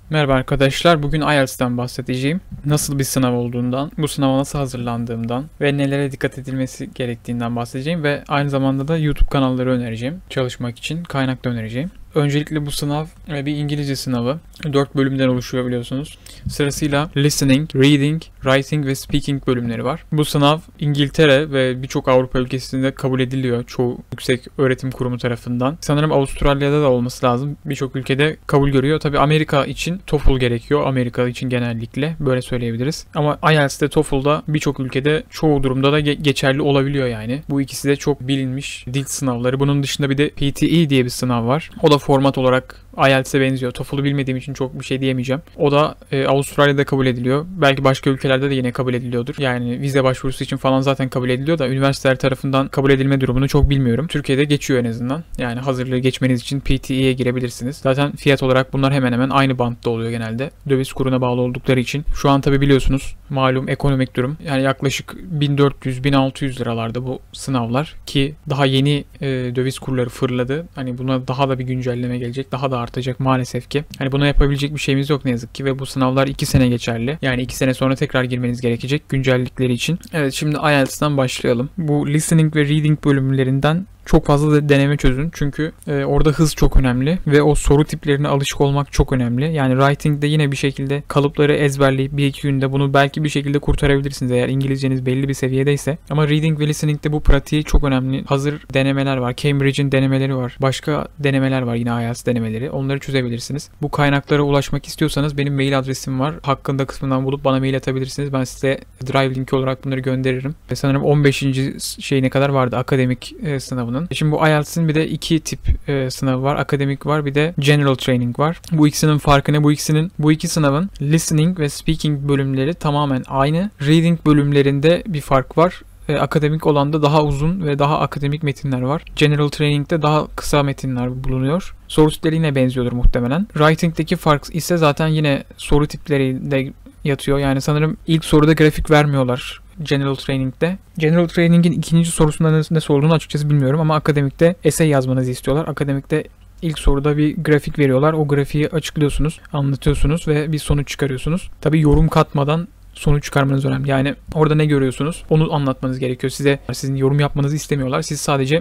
Merhaba arkadaşlar. Bugün IELTS'ten bahsedeceğim. Nasıl bir sınav olduğundan, bu sınava nasıl hazırlandığımdan ve nelere dikkat edilmesi gerektiğinden bahsedeceğim ve aynı zamanda da YouTube kanalları önereceğim. Çalışmak için kaynak da önereceğim. Öncelikle bu sınav bir İngilizce sınavı. 4 bölümden oluşuyor biliyorsunuz. Sırasıyla listening, reading, writing ve speaking bölümleri var. Bu sınav İngiltere ve birçok Avrupa ülkesinde kabul ediliyor çoğu yüksek öğretim kurumu tarafından. Sanırım Avustralya'da da olması lazım. Birçok ülkede kabul görüyor. Tabii Amerika için TOEFL gerekiyor. Amerika için genellikle böyle söyleyebiliriz. Ama IELTS'de TOEFL'da birçok ülkede çoğu durumda da geçerli olabiliyor yani. Bu ikisi de çok bilinmiş dil sınavları. Bunun dışında bir de PTE diye bir sınav var. O da format olarak IELTS'e benziyor. TOEFL'u bilmediğim için çok bir şey diyemeyeceğim. O da Avustralya'da kabul ediliyor. Belki başka ülkelerde de yine kabul ediliyordur. Yani vize başvurusu için falan zaten kabul ediliyor da üniversiteler tarafından kabul edilme durumunu çok bilmiyorum. Türkiye'de geçiyor en azından. Yani hazırlığı geçmeniz için PTE'ye girebilirsiniz. Zaten fiyat olarak bunlar hemen hemen aynı bantta oluyor genelde. Döviz kuruna bağlı oldukları için. Şu an tabi biliyorsunuz malum ekonomik durum. Yani yaklaşık 1400-1600 liralarda bu sınavlar ki daha yeni döviz kurları fırladı. Hani buna daha da bir güncelleme gelecek. Daha da artacak maalesef ki. Hani buna yapabilecek bir şeyimiz yok ne yazık ki ve bu sınavlar 2 sene geçerli. Yani 2 sene sonra tekrar girmeniz gerekecek güncellikleri için. Evet, şimdi IELTS'ten başlayalım. Bu listening ve reading bölümlerinden çok fazla da deneme çözün. Çünkü orada hız çok önemli ve o soru tiplerine alışık olmak çok önemli. Yani writing'de yine bir şekilde kalıpları ezberleyip 1-2 günde bunu belki bir şekilde kurtarabilirsiniz eğer İngilizceniz belli bir seviyedeyse. Ama reading ve listening'de bu pratiği çok önemli. Hazır denemeler var. Cambridge'in denemeleri var. Başka denemeler var yine IELTS denemeleri. Onları çözebilirsiniz. Bu kaynaklara ulaşmak istiyorsanız benim mail adresim var. Hakkında kısmından bulup bana mail atabilirsiniz. Ben size Drive linki olarak bunları gönderirim. Ve sanırım 15. şeyine kadar vardı akademik sınavının. Şimdi bu IELTS'in bir de iki tip sınavı var. Akademik var, bir de General Training var. Bu ikisinin farkı ne? Bu iki sınavın listening ve speaking bölümleri tamamen aynı. Reading bölümlerinde bir fark var. Akademik olanda daha uzun ve daha akademik metinler var. General Training'de daha kısa metinler bulunuyor. Soru tipleri yine benziyordur muhtemelen. Writing'deki fark ise zaten yine soru tiplerinde yatıyor. Yani sanırım ilk soruda grafik vermiyorlar General Training'de. General Training'in ikinci sorusunda nasıl olduğunu açıkçası bilmiyorum ama akademikte essay yazmanızı istiyorlar. Akademikte ilk soruda bir grafik veriyorlar. O grafiği açıklıyorsunuz, anlatıyorsunuz ve bir sonuç çıkarıyorsunuz. Tabii yorum katmadan sonuç çıkarmanız önemli. Yani orada ne görüyorsunuz onu anlatmanız gerekiyor. Sizin yorum yapmanızı istemiyorlar. Siz sadece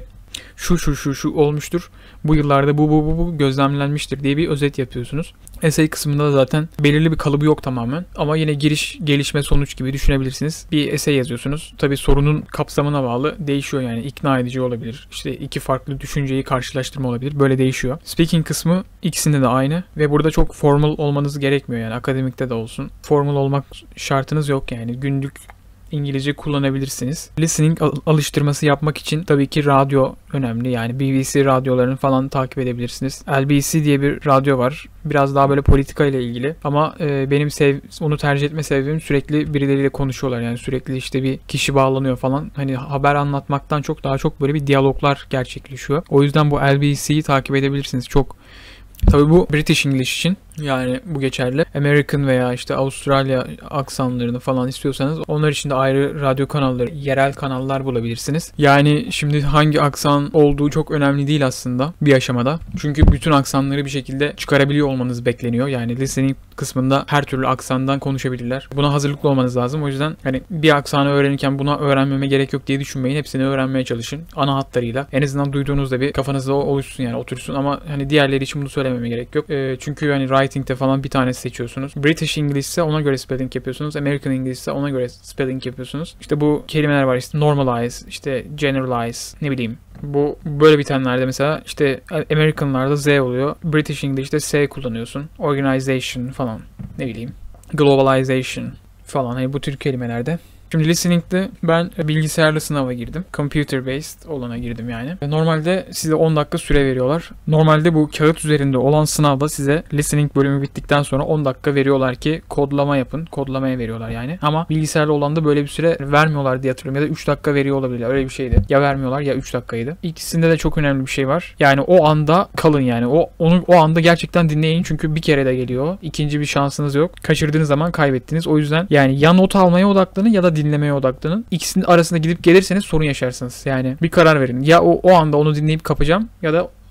şu olmuştur. Bu yıllarda bu gözlemlenmiştir diye bir özet yapıyorsunuz. Essay kısmında da zaten belirli bir kalıbı yok tamamen. Ama yine giriş, gelişme, sonuç gibi düşünebilirsiniz. Bir essay yazıyorsunuz. Tabii sorunun kapsamına bağlı değişiyor yani. İkna edici olabilir. İşte iki farklı düşünceyi karşılaştırma olabilir. Böyle değişiyor. Speaking kısmı ikisinde de aynı. Ve burada çok formal olmanız gerekmiyor yani. Akademikte de olsun. Formal olmak şartınız yok yani. Günlük İngilizce kullanabilirsiniz. Listening alıştırması yapmak için tabii ki radyo önemli. Yani BBC radyolarını falan takip edebilirsiniz. LBC diye bir radyo var. Biraz daha böyle politika ile ilgili. Ama benim onu tercih etme sebebim sürekli birileriyle konuşuyorlar. Yani sürekli işte bir kişi bağlanıyor falan. Hani haber anlatmaktan çok daha çok böyle bir diyaloglar gerçekleşiyor. O yüzden bu LBC'yi takip edebilirsiniz. Tabii bu British English için yani bu geçerli. American veya işte Avustralya aksanlarını falan istiyorsanız onlar için de ayrı radyo kanalları, yerel kanallar bulabilirsiniz. Yani şimdi hangi aksan olduğu çok önemli değil aslında bir aşamada. Çünkü bütün aksanları bir şekilde çıkarabiliyor olmanız bekleniyor. Yani listening kısmında her türlü aksandan konuşabilirler. Buna hazırlıklı olmanız lazım. O yüzden hani bir aksanı öğrenirken buna öğrenmeme gerek yok diye düşünmeyin. Hepsini öğrenmeye çalışın. Ana hatlarıyla. En azından duyduğunuzda bir kafanızda oluşsun yani otursun ama hani diğerleri için bunu söylememe gerek yok. Çünkü hani writing'de falan bir tane seçiyorsunuz. British English ise ona göre spelling yapıyorsunuz. American English ise ona göre spelling yapıyorsunuz. İşte bu kelimeler var işte normalize, işte generalize, ne bileyim. Bu böyle bitenlerde mesela işte American'larda Z oluyor. British English'te S kullanıyorsun. Organization falan, ne bileyim. Globalization falan, hani bu tür kelimelerde. Şimdi listening'de ben bilgisayarlı sınava girdim. Computer based olana girdim yani. Normalde size 10 dakika süre veriyorlar. Normalde bu kağıt üzerinde olan sınavda size listening bölümü bittikten sonra 10 dakika veriyorlar ki kodlama yapın. Kodlamaya veriyorlar yani. Ama bilgisayarlı olanda böyle bir süre vermiyorlar diye hatırlıyorum. Ya da 3 dakika veriyor olabilirler. Öyle bir şeydi. Ya vermiyorlar ya 3 dakikaydı. İkisinde de çok önemli bir şey var. Yani o anda kalın yani. O anda gerçekten dinleyin. Çünkü bir kere de geliyor. İkinci bir şansınız yok. Kaçırdığınız zaman kaybettiniz. O yüzden yani ya not almaya odaklanın ya da dinlemeye odaklanın. İkisinin arasında gidip gelirseniz sorun yaşarsınız. Yani bir karar verin. Ya o anda onu dinleyip kapacağım ya da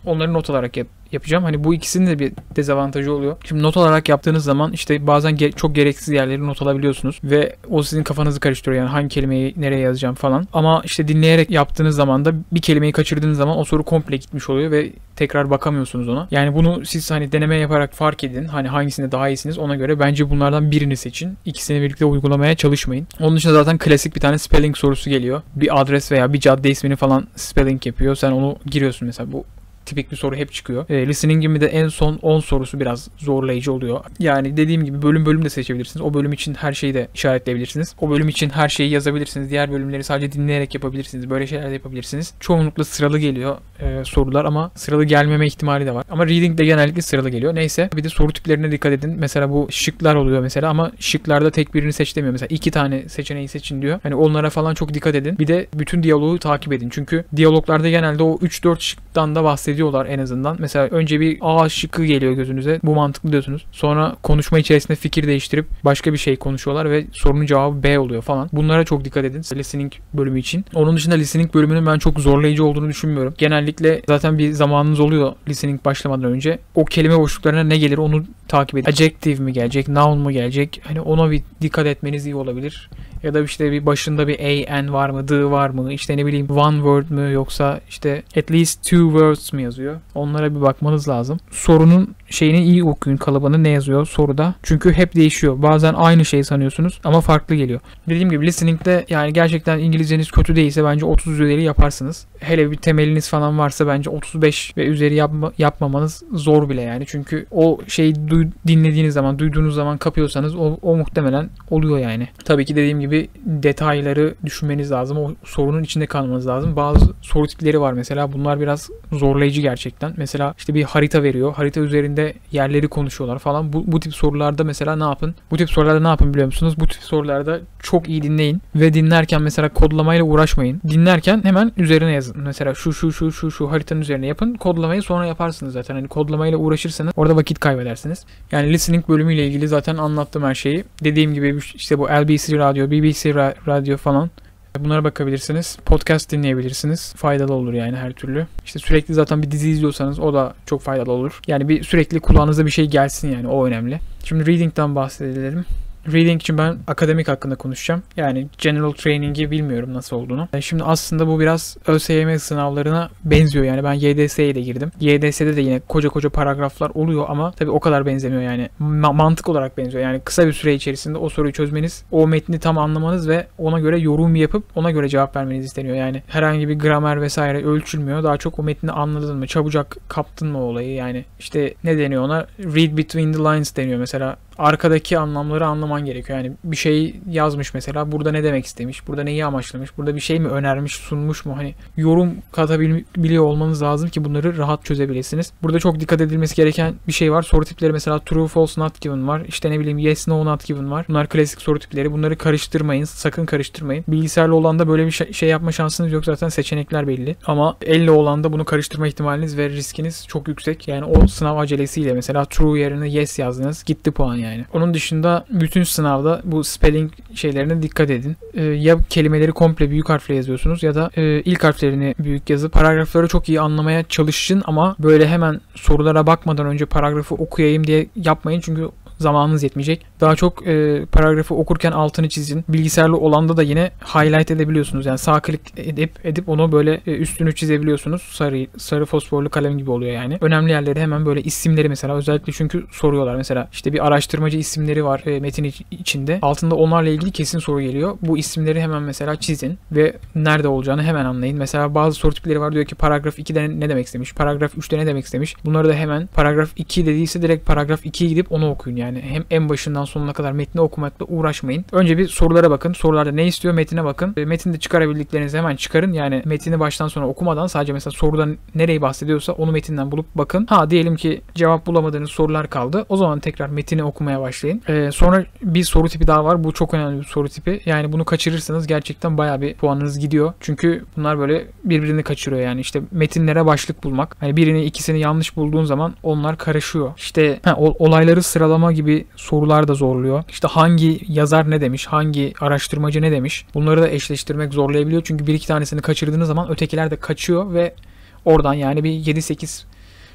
Onları not alarak yapacağım. Hani bu ikisinin de bir dezavantajı oluyor. Şimdi not olarak yaptığınız zaman işte bazen çok gereksiz yerleri not alabiliyorsunuz ve o sizin kafanızı karıştırıyor. Yani hangi kelimeyi nereye yazacağım falan. Ama işte dinleyerek yaptığınız zaman da bir kelimeyi kaçırdığınız zaman o soru komple gitmiş oluyor ve tekrar bakamıyorsunuz ona. Yani bunu siz hani deneme yaparak fark edin. Hani hangisinde daha iyisiniz ona göre bence bunlardan birini seçin. İkisini birlikte uygulamaya çalışmayın. Onun dışında zaten klasik bir tane spelling sorusu geliyor. Bir adres veya bir cadde ismini falan spelling yapıyor. Sen onu giriyorsun mesela. Bu tipik bir soru hep çıkıyor. Listening'in de en son 10 sorusu biraz zorlayıcı oluyor. Yani dediğim gibi bölüm de seçebilirsiniz. O bölüm için her şeyi de işaretleyebilirsiniz. O bölüm için her şeyi yazabilirsiniz. Diğer bölümleri sadece dinleyerek yapabilirsiniz. Böyle şeyler de yapabilirsiniz. Çoğunlukla sıralı geliyor sorular ama sıralı gelmeme ihtimali de var. Ama reading de genellikle sıralı geliyor. Neyse. Bir de soru tiplerine dikkat edin. Mesela bu şıklar oluyor mesela ama şıklarda tek birini seç demiyor. Mesela 2 tane seçeneği seçin diyor. Hani onlara falan çok dikkat edin. Bir de bütün diyaloğu takip edin. Çünkü diyaloglarda genelde o 3-4 şıktan da bahsediyorlar en azından. Mesela önce bir A şıkkı geliyor gözünüze. Bu mantıklı diyorsunuz. Sonra konuşma içerisinde fikir değiştirip başka bir şey konuşuyorlar ve sorunun cevabı B oluyor falan. Bunlara çok dikkat edin listening bölümü için. Onun dışında listening bölümünün ben çok zorlayıcı olduğunu düşünmüyorum. Genellikle zaten bir zamanınız oluyor listening başlamadan önce. O kelime boşluklarına ne gelir onu takip edin. Adjective mi gelecek, noun mu gelecek? Hani ona bir dikkat etmeniz iyi olabilir. Ya da işte bir başında bir a, n var mı, d var mı? İşte ne bileyim one word mü yoksa işte at least two words mi yazıyor? Onlara bir bakmanız lazım. Sorunun şeyini iyi okuyun, kalıbını ne yazıyor soruda. Çünkü hep değişiyor. Bazen aynı şeyi sanıyorsunuz ama farklı geliyor. Dediğim gibi listening'de yani gerçekten İngilizceniz kötü değilse bence 30 üzeri yaparsınız. Hele bir temeliniz falan varsa bence 35 ve üzeri yapmamanız zor bile yani. Çünkü o şeyi dinlediğiniz zaman, duyduğunuz zaman kapıyorsanız o muhtemelen oluyor yani. Tabii ki dediğim gibi detayları düşünmeniz lazım. O sorunun içinde kalmanız lazım. Bazı soru tipleri var mesela. Bunlar biraz zorlayıcı gerçekten. Mesela işte bir harita veriyor. Harita üzerinde yerleri konuşuyorlar falan. Bu tip sorularda mesela ne yapın? Bu tip sorularda ne yapın biliyor musunuz? Bu tip sorularda çok iyi dinleyin ve dinlerken mesela kodlamayla uğraşmayın. Dinlerken hemen üzerine yazın. Mesela şu haritanın üzerine yapın. Kodlamayı sonra yaparsınız zaten. Hani kodlamayla uğraşırsanız orada vakit kaybedersiniz. Yani listening bölümüyle ilgili zaten anlattım her şeyi. Dediğim gibi işte bu LBC radyo, BBC radyo falan. Bunlara bakabilirsiniz. Podcast dinleyebilirsiniz. Faydalı olur yani her türlü. İşte sürekli zaten bir dizi izliyorsanız o da çok faydalı olur. Yani bir sürekli kulağınıza bir şey gelsin yani o önemli. Şimdi reading'den bahsedelim. Reading için ben akademik hakkında konuşacağım. Yani general training'i bilmiyorum nasıl olduğunu. Şimdi aslında bu biraz ÖSYM sınavlarına benziyor. Yani ben YDS'ye de girdim. YDS'de de yine koca paragraflar oluyor ama tabii o kadar benzemiyor yani. Mantık olarak benziyor. Yani kısa bir süre içerisinde o soruyu çözmeniz, o metni tam anlamanız ve ona göre yorum yapıp ona göre cevap vermeniz isteniyor. Yani herhangi bir gramer vesaire ölçülmüyor. Daha çok o metni anladın mı? Çabucak kaptın mı olayı? Yani işte ne deniyor ona? Read between the lines deniyor mesela. Arkadaki anlamları anlaman gerekiyor. Yani bir şey yazmış mesela. Burada ne demek istemiş? Burada neyi amaçlamış? Burada bir şey mi önermiş, sunmuş mu? Hani yorum katabiliyor olmanız lazım ki bunları rahat çözebilirsiniz. Burada çok dikkat edilmesi gereken bir şey var. Soru tipleri mesela true, false, not given var. İşte ne bileyim yes, no, not given var. Bunlar klasik soru tipleri. Bunları karıştırmayın. Sakın karıştırmayın. Bilgisayarlı olan da böyle bir şey yapma şansınız yok. Zaten seçenekler belli. Ama elle olan da bunu karıştırma ihtimaliniz ve riskiniz çok yüksek. Yani o sınav acelesiyle mesela true yerine yes yazdınız. Gitti puan yani. Onun dışında bütün sınavda bu spelling şeylerine dikkat edin. Ya kelimeleri komple büyük harfle yazıyorsunuz ya da ilk harflerini büyük yazıp paragrafları çok iyi anlamaya çalışın ama böyle hemen sorulara bakmadan önce paragrafı okuyayım diye yapmayın çünkü zamanınız yetmeyecek. Daha çok paragrafı okurken altını çizin. Bilgisayarlı olanda da yine highlight edebiliyorsunuz. Yani sağ klik edip onu böyle üstünü çizebiliyorsunuz. Sarı fosforlu kalem gibi oluyor yani. Önemli yerleri hemen böyle isimleri mesela özellikle çünkü soruyorlar. Mesela işte bir araştırmacı isimleri var metin içinde. Altında onlarla ilgili kesin soru geliyor. Bu isimleri hemen mesela çizin ve nerede olacağını hemen anlayın. Mesela bazı soru tipleri var diyor ki paragraf 2'de ne demek istemiş? Paragraf 3'te ne demek istemiş? Bunları da hemen paragraf 2 dediyse direkt paragraf 2'ye gidip onu okuyun yani. Hem en başından sonuna kadar metni okumakla uğraşmayın. Önce bir sorulara bakın. Sorularda ne istiyor? Metine bakın. Metinde çıkarabildiklerinizi hemen çıkarın. Yani metini baştan sona okumadan sadece mesela soruda nereyi bahsediyorsa onu metinden bulup bakın. Diyelim ki cevap bulamadığınız sorular kaldı. O zaman tekrar metini okumaya başlayın. Sonra bir soru tipi daha var. Bu çok önemli bir soru tipi. Yani bunu kaçırırsanız gerçekten bayağı bir puanınız gidiyor. Çünkü bunlar böyle birbirini kaçırıyor yani. İşte metinlere başlık bulmak. Hani birini ikisini yanlış bulduğun zaman onlar karışıyor. İşte olayları sıralama gibi sorular da zorluyor. İşte hangi yazar ne demiş, hangi araştırmacı ne demiş. Bunları da eşleştirmek zorlayabiliyor. Çünkü bir iki tanesini kaçırdığınız zaman ötekiler de kaçıyor ve oradan yani bir 7-8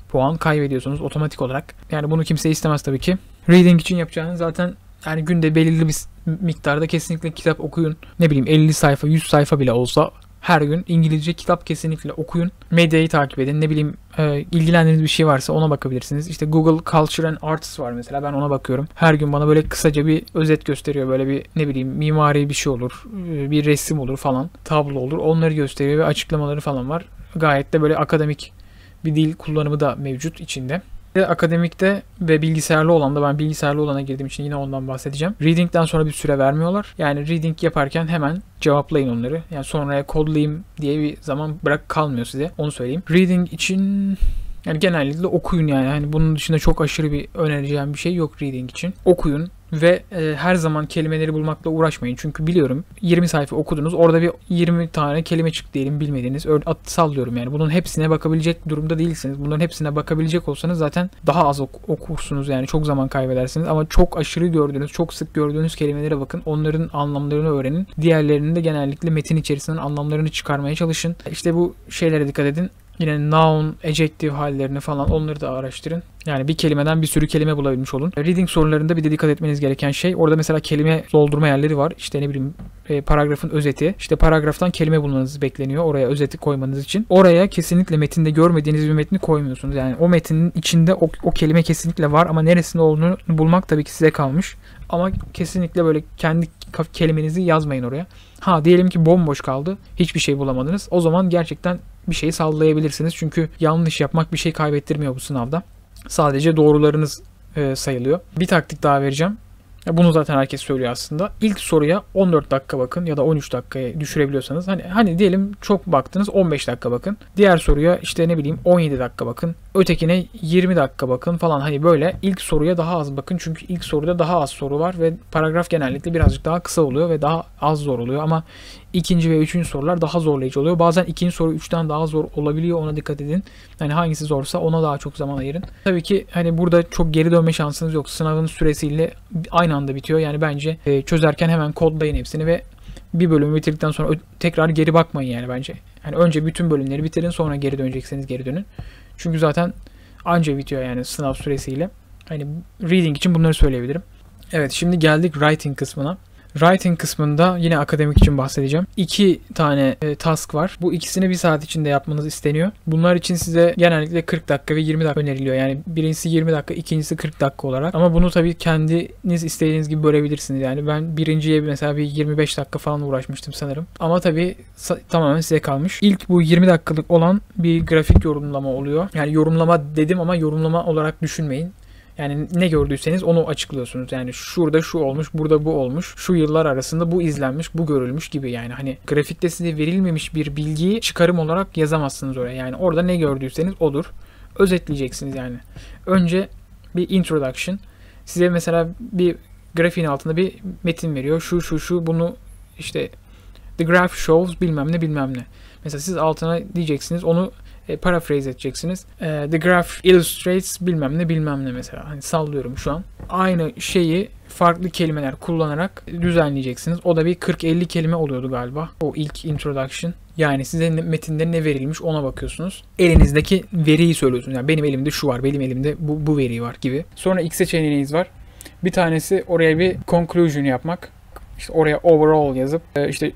puan kaybediyorsunuz otomatik olarak. Yani bunu kimse istemez tabii ki. Reading için yapacağınız zaten yani günde belirli bir miktarda kesinlikle kitap okuyun. Ne bileyim 50 sayfa 100 sayfa bile olsa her gün İngilizce kitap kesinlikle okuyun. Medyayı takip edin. Ne bileyim ilgilendiğiniz bir şey varsa ona bakabilirsiniz. İşte Google Culture and Arts var mesela. Ben ona bakıyorum. Her gün bana böyle kısaca bir özet gösteriyor. Böyle bir ne bileyim mimari bir şey olur. Bir resim olur falan. Tablo olur. Onları gösteriyor ve açıklamaları falan var. Gayet de böyle akademik bir dil kullanımı da mevcut içinde. Akademikte ve bilgisayarlı olan da ben bilgisayarlı olana girdiğim için yine ondan bahsedeceğim. Reading'den sonra bir süre vermiyorlar. Yani reading yaparken hemen cevaplayın onları. Yani sonraya kodlayayım diye bir zaman bırak kalmıyor size. Onu söyleyeyim. Reading için yani genellikle okuyun yani. Hani bunun dışında çok aşırı bir önereceğim bir şey yok reading için. Okuyun ve her zaman kelimeleri bulmakla uğraşmayın. Çünkü biliyorum 20 sayfa okudunuz. Orada bir 20 tane kelime çıktı diyelim bilmediğiniz. Sallıyorum yani. Bunun hepsine bakabilecek durumda değilsiniz. Bunların hepsine bakabilecek olsanız zaten daha az okursunuz yani. Çok zaman kaybedersiniz. Ama çok aşırı gördüğünüz, çok sık gördüğünüz kelimelere bakın. Onların anlamlarını öğrenin. Diğerlerinin de genellikle metin içerisinden anlamlarını çıkarmaya çalışın. İşte bu şeylere dikkat edin. Yine noun, adjective hallerini falan onları da araştırın. Yani bir kelimeden bir sürü kelime bulabilmiş olun. Reading sorularında bir de dikkat etmeniz gereken şey orada mesela kelime doldurma yerleri var. İşte ne bileyim paragrafın özeti. İşte paragraftan kelime bulmanız bekleniyor. Oraya özeti koymanız için. Oraya kesinlikle metinde görmediğiniz bir metni koymuyorsunuz. Yani o metnin içinde o kelime kesinlikle var ama neresinde olduğunu bulmak tabii ki size kalmış. Ama kesinlikle böyle kendi kelimenizi yazmayın oraya. Diyelim ki bomboş kaldı. Hiçbir şey bulamadınız. O zaman gerçekten bir şeyi sallayabilirsiniz. Çünkü yanlış yapmak bir şey kaybettirmiyor bu sınavda. Sadece doğrularınız sayılıyor. Bir taktik daha vereceğim. Bunu zaten herkes söylüyor aslında. İlk soruya 14 dakika bakın ya da 13 dakikaya düşürebiliyorsanız. Hani diyelim çok baktınız 15 dakika bakın. Diğer soruya işte ne bileyim 17 dakika bakın. Ötekine 20 dakika bakın falan. Hani böyle ilk soruya daha az bakın. Çünkü ilk soruda daha az soru var ve paragraf genellikle birazcık daha kısa oluyor ve daha az zor oluyor. Ama ikinci ve üçüncü sorular daha zorlayıcı oluyor. Bazen ikinci soru 3'ten daha zor olabiliyor. Ona dikkat edin. Yani hangisi zorsa ona daha çok zaman ayırın. Tabii ki hani burada çok geri dönme şansınız yok. Sınavın süresiyle aynı anda bitiyor. Yani bence çözerken hemen kodlayın hepsini ve bir bölümü bitirdikten sonra tekrar geri bakmayın yani bence. Yani önce bütün bölümleri bitirin sonra geri dönecekseniz geri dönün. Çünkü zaten anca bitiyor yani sınav süresiyle. Hani reading için bunları söyleyebilirim. Evet şimdi geldik writing kısmına. Writing kısmında yine akademik için bahsedeceğim. 2 tane task var. Bu ikisini 1 saat içinde yapmanız isteniyor. Bunlar için size genellikle 40 dakika ve 20 dakika öneriliyor. Yani birincisi 20 dakika, ikincisi 40 dakika olarak. Ama bunu tabii kendiniz istediğiniz gibi bölebilirsiniz. Yani ben birinciye mesela bir 25 dakika falan uğraşmıştım sanırım. Ama tabii tamamen size kalmış. İlk bu 20 dakikalık olan bir grafik yorumlama oluyor. Yani yorumlama dedim ama yorumlama olarak düşünmeyin. Yani ne gördüyseniz onu açıklıyorsunuz. Yani şurada şu olmuş, burada bu olmuş, şu yıllar arasında bu izlenmiş, bu görülmüş gibi yani. Hani grafikte size verilmemiş bir bilgiyi çıkarım olarak yazamazsınız oraya. Yani orada ne gördüyseniz odur. Özetleyeceksiniz yani. Önce bir introduction. Size mesela bir grafiğin altında bir metin veriyor. Şu bunu işte the graph shows bilmem ne. Mesela siz altına diyeceksiniz onu paraphrase edeceksiniz. The graph illustrates bilmem ne mesela. Hani sallıyorum şu an. Aynı şeyi farklı kelimeler kullanarak düzenleyeceksiniz. O da bir 40-50 kelime oluyordu galiba. O ilk introduction. Yani size metinde ne verilmiş ona bakıyorsunuz. Elinizdeki veriyi söylüyorsunuz. Yani benim elimde şu var, benim elimde bu veri var gibi. Sonra iki seçeneğiniz var. Bir tanesi oraya bir conclusion yapmak. İşte oraya overall yazıp işte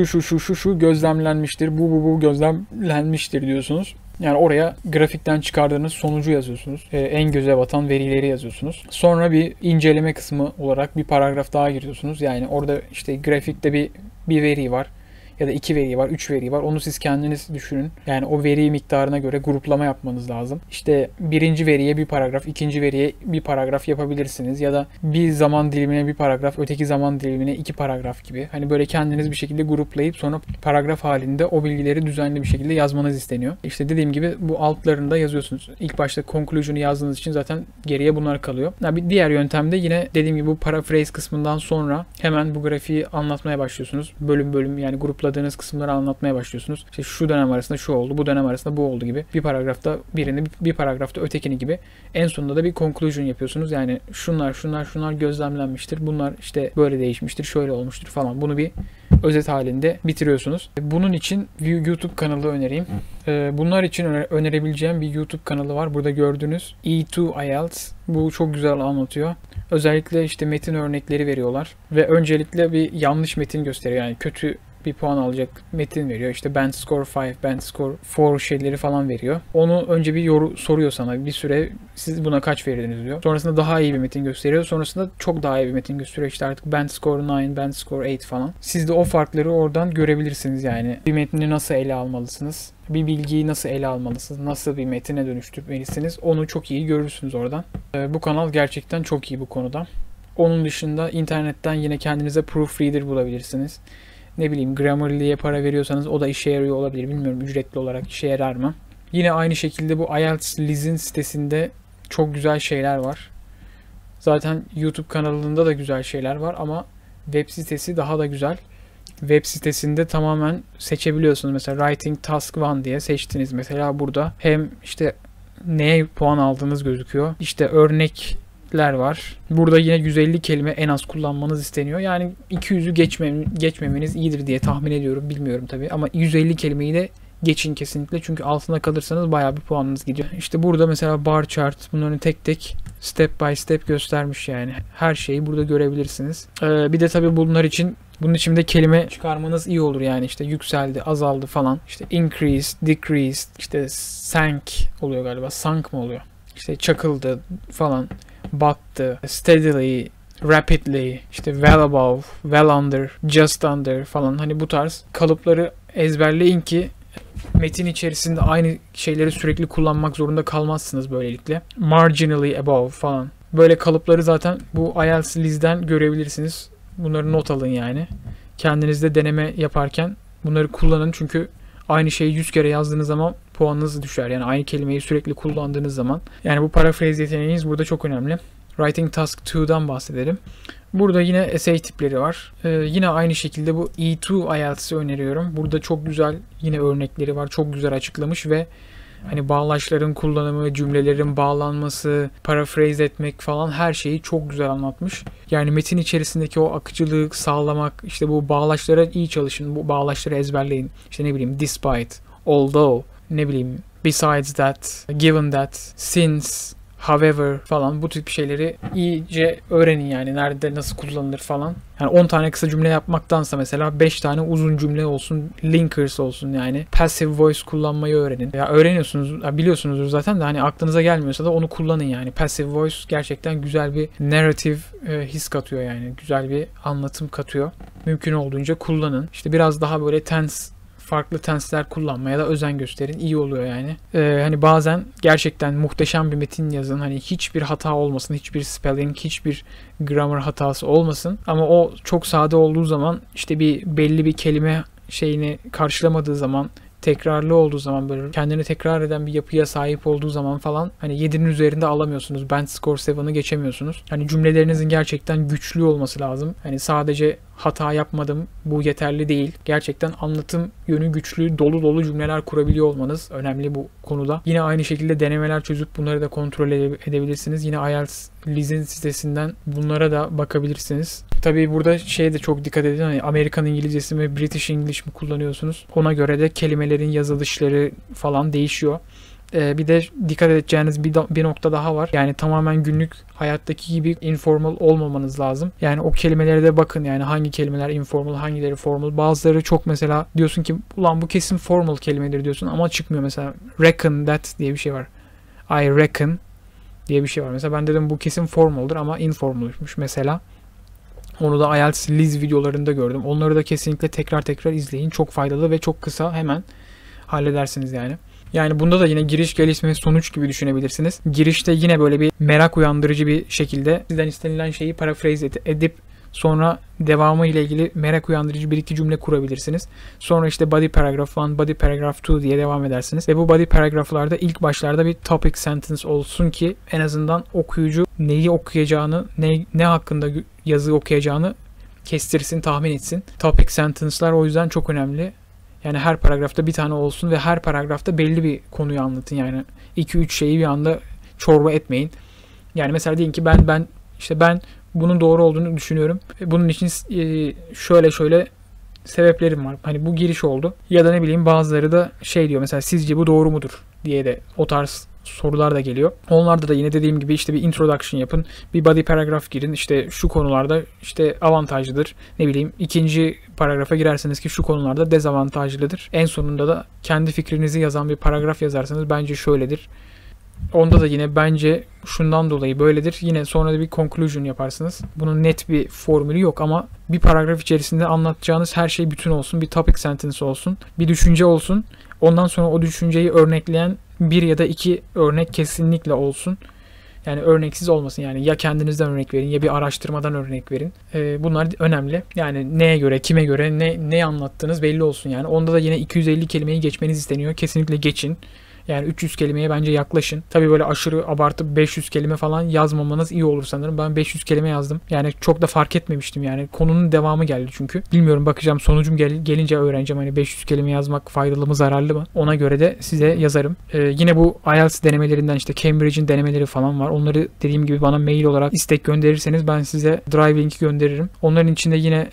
şu gözlemlenmiştir, bu gözlemlenmiştir diyorsunuz. Yani oraya grafikten çıkardığınız sonucu yazıyorsunuz. En göze batan verileri yazıyorsunuz. Sonra bir inceleme kısmı olarak bir paragraf daha giriyorsunuz. Yani orada işte grafikte bir veri var. Ya da 2 veri var, 3 veri var. Onu siz kendiniz düşünün. Yani o veri miktarına göre gruplama yapmanız lazım. İşte birinci veriye bir paragraf, ikinci veriye bir paragraf yapabilirsiniz. Ya da bir zaman dilimine bir paragraf, öteki zaman dilimine 2 paragraf gibi. Hani böyle kendiniz bir şekilde gruplayıp sonra paragraf halinde o bilgileri düzenli bir şekilde yazmanız isteniyor. İşte dediğim gibi bu altlarını da yazıyorsunuz. İlk başta conclusion'u yazdığınız için zaten geriye bunlar kalıyor. Bir diğer yöntemde yine dediğim gibi bu paraphrase kısmından sonra hemen bu grafiği anlatmaya başlıyorsunuz. Bölüm bölüm yani gruplar topladığınız kısımları anlatmaya başlıyorsunuz. İşte şu dönem arasında şu oldu, bu dönem arasında bu oldu gibi. Bir paragrafta birini, bir paragrafta ötekini gibi. En sonunda da bir conclusion yapıyorsunuz. Yani şunlar gözlemlenmiştir. Bunlar işte böyle değişmiştir, şöyle olmuştur falan. Bunu bir özet halinde bitiriyorsunuz. Bunun için bir YouTube kanalı önereyim. Bunlar için önerebileceğim bir YouTube kanalı var. Burada gördüğünüz E2 IELTS. Bu çok güzel anlatıyor. Özellikle işte metin örnekleri veriyorlar. Ve öncelikle bir yanlış metin gösteriyor. Yani kötü bir puan alacak metin veriyor. İşte band score 5, band score 4 şeyleri falan veriyor. Onu önce bir soruyor sana. Bir süre siz buna kaç verirdiniz diyor. Sonrasında daha iyi bir metin gösteriyor. Sonrasında çok daha iyi bir metin gösteriyor. İşte artık band score 9, band score 8 falan. Siz de o farkları oradan görebilirsiniz yani. Bir metni nasıl ele almalısınız? Bir bilgiyi nasıl ele almalısınız? Nasıl bir metine dönüştürmelisiniz? Onu çok iyi görürsünüz oradan. Bu kanal gerçekten çok iyi bu konuda. Onun dışında internetten yine kendinize proofreader bulabilirsiniz. Ne bileyim Grammarly'ye para veriyorsanız o da işe yarıyor olabilir. Bilmiyorum ücretli olarak işe yarar mı? Yine aynı şekilde bu IELTS Liz'in sitesinde çok güzel şeyler var. Zaten YouTube kanalında da güzel şeyler var ama web sitesi daha da güzel. Web sitesinde tamamen seçebiliyorsunuz. Mesela Writing Task 1 diye seçtiniz. Mesela burada hem işte neye puan aldığınız gözüküyor. İşte örnekler var. Burada yine 150 kelime en az kullanmanız isteniyor. Yani 200'ü geçmemeniz iyidir diye tahmin ediyorum. Bilmiyorum tabii. Ama 150 kelimeyi de geçin kesinlikle. Çünkü altında kalırsanız bayağı bir puanınız gidiyor. İşte burada mesela bar chart. Bunların tek tek step by step göstermiş yani. Her şeyi burada görebilirsiniz. Bir de tabii bunun için de kelime çıkarmanız iyi olur yani işte yükseldi, azaldı falan. İşte increased, decreased, işte sank oluyor galiba. Sunk mı oluyor? İşte çakıldı falan, battı, steadily, rapidly, işte well above, well under, just under falan. Hani bu tarz kalıpları ezberleyin ki metin içerisinde aynı şeyleri sürekli kullanmak zorunda kalmazsınız böylelikle. Marginally above falan. Böyle kalıpları zaten bu IELTS Liz'den görebilirsiniz. Bunları not alın yani. Kendinizde deneme yaparken bunları kullanın çünkü aynı şeyi 100 kere yazdığınız zaman puanınız düşer. Yani aynı kelimeyi sürekli kullandığınız zaman. Yani bu paraphrase yeteneğiniz burada çok önemli. Writing Task 2'dan bahsedelim. Burada yine essay tipleri var. Yine aynı şekilde bu E2 IELTS'i öneriyorum. Burada çok güzel yine örnekleri var. Çok güzel açıklamış ve hani bağlaçların kullanımı, cümlelerin bağlanması, paraphrase etmek falan her şeyi çok güzel anlatmış. Yani metin içerisindeki o akıcılığı sağlamak, işte bu bağlaçlara iyi çalışın, bu bağlaçları ezberleyin. İşte ne bileyim despite, although, ne bileyim besides that, given that, since, however falan bu tip şeyleri iyice öğrenin yani nerede nasıl kullanılır falan. Yani 10 tane kısa cümle yapmaktansa mesela 5 tane uzun cümle olsun, linkers olsun yani. Passive voice kullanmayı öğrenin. Ya öğreniyorsunuz, biliyorsunuzdur zaten de hani aklınıza gelmiyorsa da onu kullanın yani. Passive voice gerçekten güzel bir narrative his katıyor yani. Güzel bir anlatım katıyor. Mümkün olduğunca kullanın. İşte biraz daha böyle farklı tensler kullanmaya da özen gösterin. İyi oluyor yani. Hani bazen gerçekten muhteşem bir metin yazın. Hani hiçbir hata olmasın. Hiçbir spelling, hiçbir grammar hatası olmasın. Ama o çok sade olduğu zaman işte belli bir kelime şeyini karşılamadığı zaman tekrarlı olduğu zaman böyle kendini tekrar eden bir yapıya sahip olduğu zaman falan hani 7'nin üzerinde alamıyorsunuz. Band score 7'ı geçemiyorsunuz. Hani cümlelerinizin gerçekten güçlü olması lazım. Hani sadece hata yapmadım bu yeterli değil. Gerçekten anlatım yönü güçlü, dolu dolu cümleler kurabiliyor olmanız önemli bu konuda. Yine aynı şekilde denemeler çözüp bunları da kontrol edebilirsiniz. Yine IELTS Liz'in sitesinden bunlara da bakabilirsiniz. Tabii burada de çok dikkat edin. Hani Amerikan İngilizcesi mi, British English mi kullanıyorsunuz? Ona göre de kelimelerin yazılışları falan değişiyor. Bir de dikkat edeceğiniz bir nokta daha var. Yani tamamen günlük hayattaki gibi informal olmamanız lazım. Yani o kelimelere de bakın. Yani hangi kelimeler informal, hangileri formal. Bazıları çok mesela diyorsun ki ulan bu kesin formal kelimedir diyorsun ama çıkmıyor. Mesela reckon that diye bir şey var. I reckon diye bir şey var. Mesela ben dedim bu kesin formaldır ama informalmış mesela. Onu da IELTS Liz videolarında gördüm. Onları da kesinlikle tekrar izleyin. Çok faydalı ve çok kısa hemen halledersiniz yani. Yani bunda da yine giriş, gelişme, sonuç gibi düşünebilirsiniz. Girişte yine böyle bir merak uyandırıcı bir şekilde sizden istenilen şeyi paraphrase edip sonra devamı ile ilgili merak uyandırıcı bir iki cümle kurabilirsiniz. Sonra işte body paragraph 1, body paragraph 2 diye devam edersiniz. Ve bu body paragraphlarda ilk başlarda bir topic sentence olsun ki en azından okuyucu neyi okuyacağını, ne hakkında yazı okuyacağını kestirsin, tahmin etsin. Topic sentence'lar o yüzden çok önemli. Yani her paragrafta bir tane olsun ve her paragrafta belli bir konuyu anlatın. Yani 2-3 şeyi bir anda çorba etmeyin. Yani mesela diyelim ki ben bunun doğru olduğunu düşünüyorum. Bunun için şöyle sebeplerim var. Hani bu giriş oldu. Ya da ne bileyim bazıları da şey diyor mesela sizce bu doğru mudur diye de o tarz sorular da geliyor. Onlarda da yine dediğim gibi işte bir introduction yapın. Bir body paragraph girin. İşte şu konularda işte avantajlıdır. Ne bileyim ikinci paragrafa girerseniz ki şu konularda dezavantajlıdır. En sonunda da kendi fikrinizi yazan bir paragraf yazarsanız bence şöyledir. Onda da yine bence şundan dolayı böyledir. Yine sonra da bir conclusion yaparsınız. Bunun net bir formülü yok ama bir paragraf içerisinde anlatacağınız her şey bütün olsun. Bir topic sentence olsun. Bir düşünce olsun. Ondan sonra o düşünceyi örnekleyen bir ya da iki örnek kesinlikle olsun. Yani örneksiz olmasın. Yani ya kendinizden örnek verin ya bir araştırmadan örnek verin. Bunlar önemli. Yani neye göre, kime göre, ne anlattığınız belli olsun. Yani onda da yine 250 kelimeyi geçmeniz isteniyor. Kesinlikle geçin. Yani 300 kelimeye bence yaklaşın. Tabii böyle aşırı abartıp 500 kelime falan yazmamanız iyi olur sanırım. Ben 500 kelime yazdım. Yani çok da fark etmemiştim yani. Konunun devamı geldi çünkü. Bilmiyorum bakacağım sonucum gelince öğreneceğim. Hani 500 kelime yazmak faydalı mı zararlı mı? Ona göre de size yazarım. Yine bu IELTS denemelerinden işte Cambridge'in denemeleri falan var. Onları dediğim gibi bana mail olarak istek gönderirseniz ben size Drive linki gönderirim. Onların içinde yine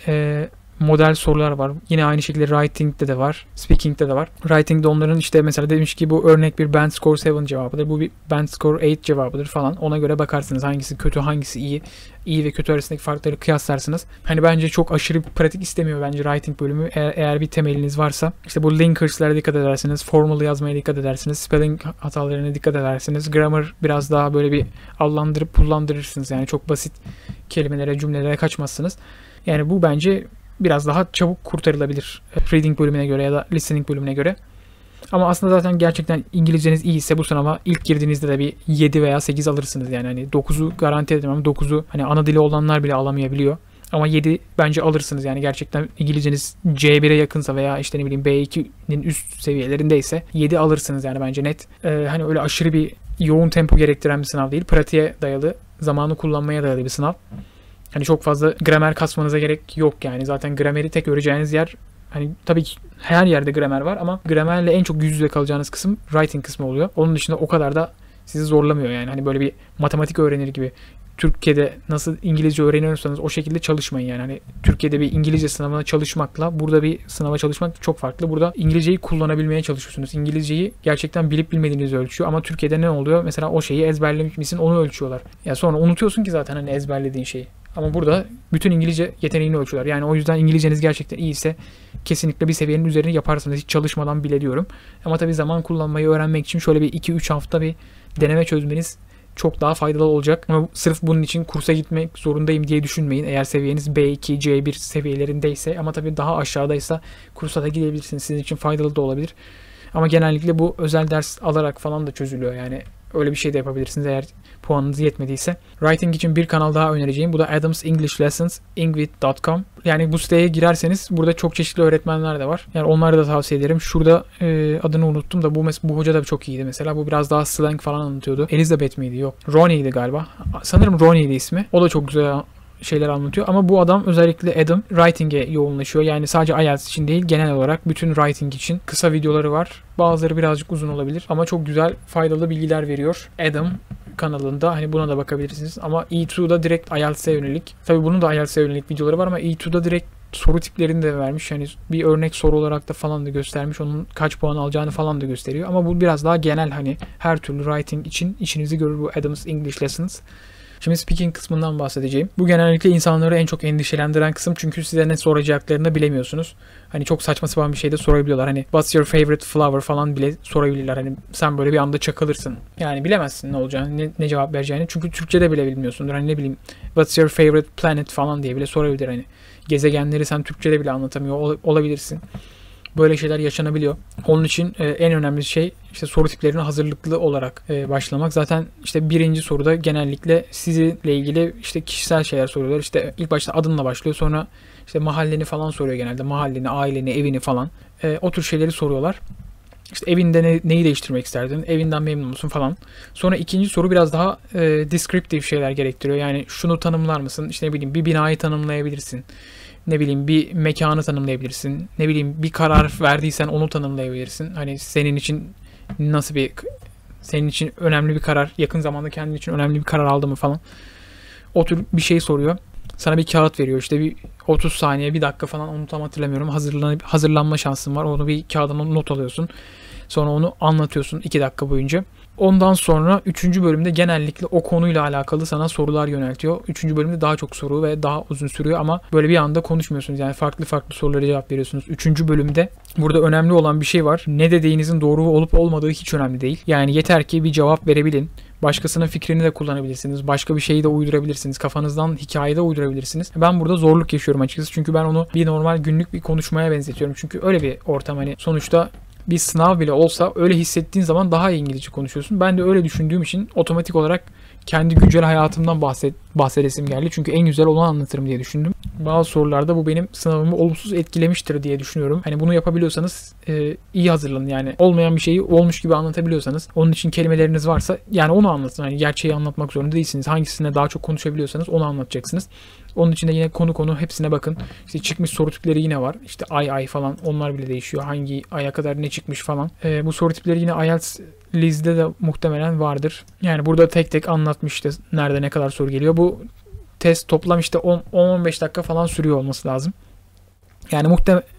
model sorular var. Yine aynı şekilde writing'de de var. Speaking'de de var. Writing'de onların işte mesela demiş ki bu örnek bir band score 7 cevabıdır. Bu bir band score 8 cevabıdır falan. Ona göre bakarsınız hangisi kötü hangisi iyi. İyi ve kötü arasındaki farkları kıyaslarsınız. Hani bence çok aşırı bir pratik istemiyor bence writing bölümü. Eğer bir temeliniz varsa işte bu linkers'lara dikkat edersiniz. Formal yazmaya dikkat edersiniz. Spelling hatalarına dikkat edersiniz. Grammar biraz daha böyle bir allandırıp pullandırırsınız. Yani çok basit kelimelere, cümlelere kaçmazsınız. Yani bu bence biraz daha çabuk kurtarılabilir reading bölümüne göre ya da listening bölümüne göre. Ama aslında zaten gerçekten İngilizceniz iyi ise bu sınava ilk girdiğinizde de bir 7 veya 8 alırsınız. Yani hani 9'u garanti edemem. 9'u hani ana dili olanlar bile alamayabiliyor. Ama 7 bence alırsınız. Yani gerçekten İngilizceniz C1'e yakınsa veya işte ne bileyim B2'nin üst seviyelerindeyse 7 alırsınız yani bence net. Hani öyle aşırı bir yoğun tempo gerektiren bir sınav değil. Pratiğe dayalı, zamanı kullanmaya dayalı bir sınav. Hani çok fazla gramer kasmanıza gerek yok yani. Zaten grameri tek öğreneceğiniz yer hani tabii ki her yerde gramer var ama gramerle en çok yüz yüze kalacağınız kısım writing kısmı oluyor. Onun dışında o kadar da sizi zorlamıyor yani. Hani böyle bir matematik öğrenir gibi Türkiye'de nasıl İngilizce öğreniyorsanız o şekilde çalışmayın yani. Hani Türkiye'de bir İngilizce sınavına çalışmakla burada bir sınava çalışmak çok farklı. Burada İngilizceyi kullanabilmeye çalışıyorsunuz. İngilizceyi gerçekten bilip bilmediğinizi ölçüyor ama Türkiye'de ne oluyor? Mesela o şeyi ezberlemiş misin onu ölçüyorlar. Ya sonra unutuyorsun ki zaten hani ezberlediğin şeyi. Ama burada bütün İngilizce yeteneğini ölçüyorlar. Yani o yüzden İngilizceniz gerçekten iyiyse kesinlikle bir seviyenin üzerine yaparsınız. Hiç çalışmadan bile diyorum. Ama tabii zaman kullanmayı öğrenmek için şöyle bir 2-3 hafta bir deneme çözmeniz çok daha faydalı olacak. Ama sırf bunun için kursa gitmek zorundayım diye düşünmeyin. Eğer seviyeniz B2, C1 seviyelerindeyse ama tabii daha aşağıdaysa kursa da gidebilirsiniz. Sizin için faydalı da olabilir. Ama genellikle bu özel ders alarak falan da çözülüyor. Yani öyle bir şey de yapabilirsiniz eğer puanınız yetmediyse. Writing için bir kanal daha önereceğim. Bu da Adams English Lessons, ingvid.com. Yani bu siteye girerseniz burada çok çeşitli öğretmenler de var. Yani onları da tavsiye ederim. Şurada adını unuttum da bu hoca da çok iyiydi mesela. Bu biraz daha slang falan anlatıyordu. Elizabeth miydi? Yok. Ronnie'ydi galiba. Sanırım Ronnie'ydi ismi. O da çok güzel şeyler anlatıyor. Ama bu adam özellikle Adam writing'e yoğunlaşıyor. Yani sadece IELTS için değil genel olarak bütün writing için kısa videoları var. Bazıları birazcık uzun olabilir ama çok güzel faydalı bilgiler veriyor. Adam kanalında hani buna da bakabilirsiniz. Ama E2'da direkt IELTS'e yönelik. Tabii bunun da IELTS'e yönelik videoları var ama E2'da direkt soru tiplerini de vermiş. Yani bir örnek soru olarak da falan da göstermiş. Onun kaç puan alacağını falan da gösteriyor. Ama bu biraz daha genel hani her türlü writing için işinizi görür bu Adams English Lessons. Şimdi speaking kısmından bahsedeceğim. Bu genellikle insanları en çok endişelendiren kısım çünkü size ne soracaklarını bilemiyorsunuz. Hani çok saçma sapan bir şey de sorabiliyorlar. Hani what's your favorite flower falan bile sorabilirler. Hani sen böyle bir anda çakılırsın. Yani bilemezsin ne olacağını, ne cevap vereceğini. Çünkü Türkçe'de bile bilmiyorsundur. Hani ne bileyim what's your favorite planet falan diye bile sorabilir. Hani gezegenleri sen Türkçe'de bile anlatamıyor olabilirsin. Böyle şeyler yaşanabiliyor. Onun için en önemli şey işte soru tiplerine hazırlıklı olarak başlamak. Zaten işte birinci soruda genellikle sizinle ilgili işte kişisel şeyler soruyorlar. İşte ilk başta adınla başlıyor. Sonra işte mahalleni falan soruyor genelde. Mahalleni, aileni, evini falan. O tür şeyleri soruyorlar. İşte evinde neyi değiştirmek isterdin? Evinden memnun musun falan. Sonra ikinci soru biraz daha descriptive şeyler gerektiriyor. Yani şunu tanımlar mısın? İşte ne bileyim bir binayı tanımlayabilirsin. Ne bileyim bir mekanı tanımlayabilirsin. Ne bileyim bir karar verdiysen onu tanımlayabilirsin. Hani senin için nasıl bir, senin için önemli bir karar, yakın zamanda kendin için önemli bir karar aldın mı falan. O tür bir şey soruyor. Sana bir kağıt veriyor. İşte bir 30 saniye, bir dakika falan, onu tam hatırlamıyorum. Hazırlanma şansın var. Onu bir kağıdına not alıyorsun. Sonra onu anlatıyorsun 2 dakika boyunca. Ondan sonra 3. bölümde genellikle o konuyla alakalı sana sorular yöneltiyor. 3. bölümde daha çok soru ve daha uzun sürüyor ama böyle bir anda konuşmuyorsunuz. Yani farklı farklı sorulara cevap veriyorsunuz. 3. bölümde burada önemli olan bir şey var. Ne dediğinizin doğru olup olmadığı hiç önemli değil. Yani yeter ki bir cevap verebilin. Başkasının fikrini de kullanabilirsiniz. Başka bir şeyi de uydurabilirsiniz. Kafanızdan hikaye de uydurabilirsiniz. Ben burada zorluk yaşıyorum açıkçası. Çünkü ben onu bir normal günlük bir konuşmaya benzetiyorum. Çünkü öyle bir ortam, hani sonuçta bir sınav bile olsa öyle hissettiğin zaman daha iyi İngilizce konuşuyorsun. Ben de öyle düşündüğüm için otomatik olarak kendi güncel hayatımdan bahsedesim geldi. Çünkü en güzel olanı anlatırım diye düşündüm. Bazı sorularda bu benim sınavımı olumsuz etkilemiştir diye düşünüyorum. Hani bunu yapabiliyorsanız iyi hazırlanın. Yani olmayan bir şeyi olmuş gibi anlatabiliyorsanız, onun için kelimeleriniz varsa yani onu anlatın. Hani gerçeği anlatmak zorunda değilsiniz. Hangisine daha çok konuşabiliyorsanız onu anlatacaksınız. Onun için de yine konu hepsine bakın. İşte çıkmış soru tipleri yine var. İşte ay falan, onlar bile değişiyor. Hangi aya kadar ne çıkmış falan. Bu soru tipleri yine IELTS Liz'de de muhtemelen vardır. Yani burada tek tek anlatmış işte nerede ne kadar soru geliyor. Bu test toplam işte 10-15 dakika falan sürüyor olması lazım. Yani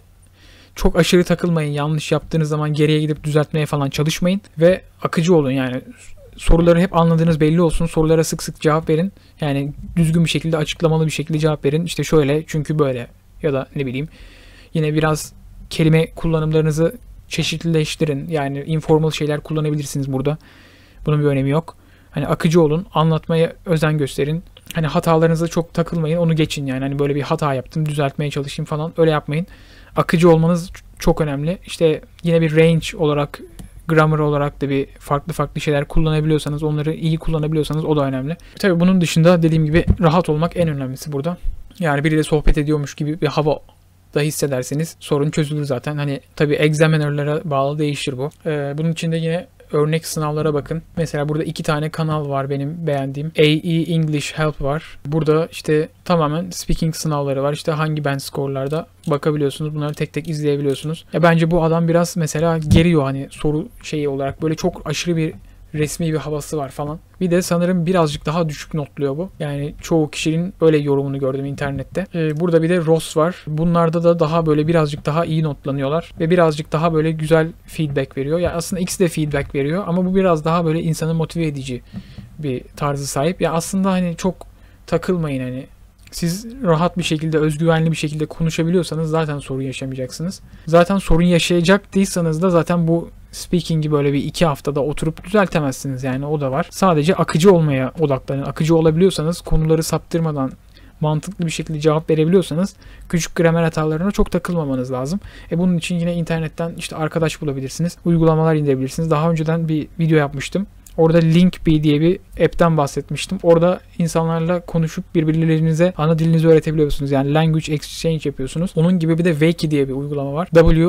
çok aşırı takılmayın. Yanlış yaptığınız zaman geriye gidip düzeltmeye falan çalışmayın. Ve akıcı olun yani. Soruları hep anladığınız belli olsun. Sorulara sık sık cevap verin. Yani düzgün bir şekilde, açıklamalı bir şekilde cevap verin. İşte şöyle, çünkü böyle, ya da ne bileyim. Yine biraz kelime kullanımlarınızı çeşitlileştirin. Yani informal şeyler kullanabilirsiniz burada. Bunun bir önemi yok. Hani akıcı olun. Anlatmaya özen gösterin. Hani hatalarınıza çok takılmayın. Onu geçin yani. Hani böyle bir hata yaptım, düzeltmeye çalışayım falan. Öyle yapmayın. Akıcı olmanız çok önemli. İşte yine bir range olarak, grammar olarak da bir farklı şeyler kullanabiliyorsanız, onları iyi kullanabiliyorsanız o da önemli. Tabii bunun dışında dediğim gibi rahat olmak en önemlisi burada. Yani biriyle sohbet ediyormuş gibi bir hava da hissederseniz sorun çözülür zaten. Hani tabii examiner'lara bağlı değişir bu. Bunun için de yine örnek sınavlara bakın. Mesela burada 2 tane kanal var benim beğendiğim. AE English Help var. Burada işte tamamen speaking sınavları var. İşte hangi band skorlarda bakabiliyorsunuz. Bunları tek tek izleyebiliyorsunuz. Bence bu adam biraz mesela geriyor, hani soru şeyi olarak böyle çok aşırı bir resmi bir havası var falan. Bir de sanırım birazcık daha düşük notluyor bu. Yani çoğu kişinin öyle yorumunu gördüm internette. Burada bir de Ross var. Bunlarda da daha böyle birazcık daha iyi notlanıyorlar. Ve birazcık daha böyle güzel feedback veriyor. Yani aslında ikisi de feedback veriyor. Ama bu biraz daha böyle insanı motive edici bir tarzı sahip. Ya aslında hani çok takılmayın hani. Siz rahat bir şekilde, özgüvenli bir şekilde konuşabiliyorsanız zaten sorun yaşamayacaksınız. Zaten sorun yaşayacaktıysanız da zaten bu speaking'i böyle bir 2 haftada oturup düzeltemezsiniz, yani o da var. Sadece akıcı olmaya odaklanın. Akıcı olabiliyorsanız, konuları saptırmadan mantıklı bir şekilde cevap verebiliyorsanız küçük gramer hatalarına çok takılmamanız lazım. Bunun için yine internetten işte arkadaş bulabilirsiniz. Uygulamalar indirebilirsiniz. Daha önceden bir video yapmıştım. Orada Linkbee diye bir app'ten bahsetmiştim. Orada insanlarla konuşup birbirlerinize ana dilinizi öğretebiliyorsunuz. Yani language exchange yapıyorsunuz. Onun gibi bir de Waki diye bir uygulama var.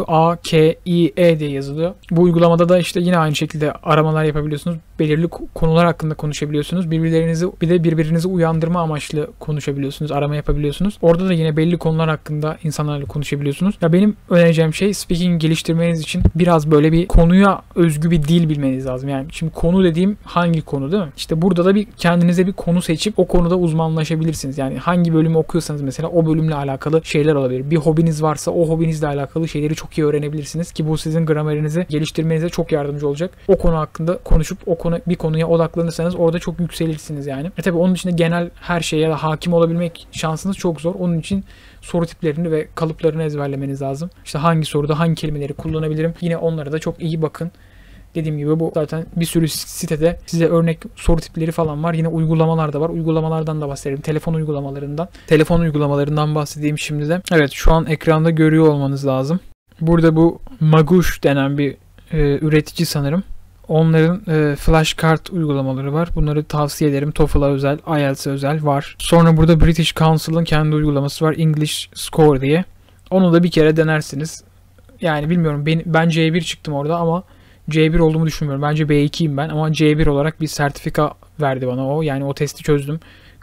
W-A-K-I-E diye yazılıyor. Bu uygulamada da işte yine aynı şekilde aramalar yapabiliyorsunuz. Belirli konular hakkında konuşabiliyorsunuz. Birbirinizi uyandırma amaçlı konuşabiliyorsunuz. Arama yapabiliyorsunuz. Orada da yine belli konular hakkında insanlarla konuşabiliyorsunuz. Ya benim önereceğim şey, speaking geliştirmeniz için biraz böyle bir konuya özgü bir dil bilmeniz lazım. Yani şimdi konu dediğim hangi konu, değil mi? İşte burada da bir kendinize bir konu seçip o konuda uzmanlaşabilirsiniz. Yani hangi bölümü okuyorsanız mesela o bölümle alakalı şeyler olabilir. Bir hobiniz varsa o hobinizle alakalı şeyleri çok iyi öğrenebilirsiniz ki bu sizin gramerinizi geliştirmenize çok yardımcı olacak. O konu hakkında konuşup bir konuya odaklanırsanız orada çok yükselirsiniz yani. Tabii onun dışında genel her şeye de hakim olabilmek şansınız çok zor. Onun için soru tiplerini ve kalıplarını ezberlemeniz lazım. İşte hangi soruda hangi kelimeleri kullanabilirim? Yine onlara da çok iyi bakın. Dediğim gibi bu zaten bir sürü sitede size örnek soru tipleri falan var. Yine uygulamalar da var. Uygulamalardan da bahsedelim. Telefon uygulamalarından. Telefon uygulamalarından bahsedeyim şimdi de. Evet, şu an ekranda görüyor olmanız lazım. Burada bu Magoosh denen bir üretici sanırım. Onların flashcard uygulamaları var. Bunları tavsiye ederim. TOEFL'a özel, IELTS'e özel var. Sonra burada British Council'ın kendi uygulaması var. English Score diye. Onu da bir kere denersiniz. Yani bilmiyorum. Ben C1 çıktım orada ama C1 olduğumu düşünmüyorum. Bence B2'yim ben ama C1 olarak bir sertifika verdi bana o. Yani o testi çözdüm.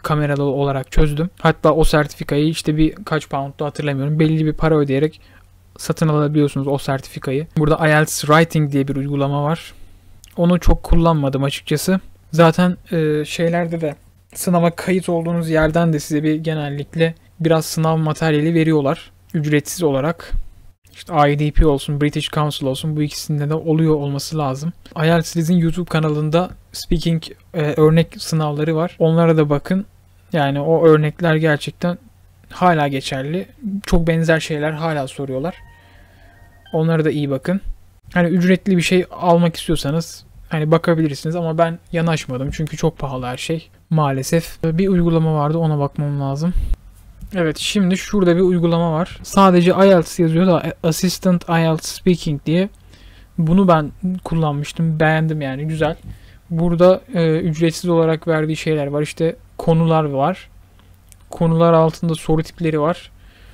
kameralı olarak çözdüm. Hatta o sertifikayı işte birkaç pound'da hatırlamıyorum. Belli bir para ödeyerek satın alabiliyorsunuz o sertifikayı. Burada IELTS Writing diye bir uygulama var. Onu çok kullanmadım açıkçası. Zaten şeylerde de sınava kayıt olduğunuz yerden de size genellikle biraz sınav materyali veriyorlar. Ücretsiz olarak. İşte IDP olsun, British Council olsun, bu ikisinde de oluyor olması lazım. IELTS'in YouTube kanalında speaking örnek sınavları var. Onlara da bakın. Yani o örnekler gerçekten hala geçerli. Çok benzer şeyler hala soruyorlar. Onlara da iyi bakın. Hani ücretli bir şey almak istiyorsanız hani bakabilirsiniz ama ben yanaşmadım çünkü çok pahalı her şey. Maalesef bir uygulama vardı, ona bakmam lazım. Evet, şimdi şurada bir uygulama var. Sadece IELTS yazıyor da Assistant IELTS Speaking diye. Bunu ben kullanmıştım. Beğendim yani, güzel. Burada ücretsiz olarak verdiği şeyler var. İşte konular var. Konular altında soru tipleri var.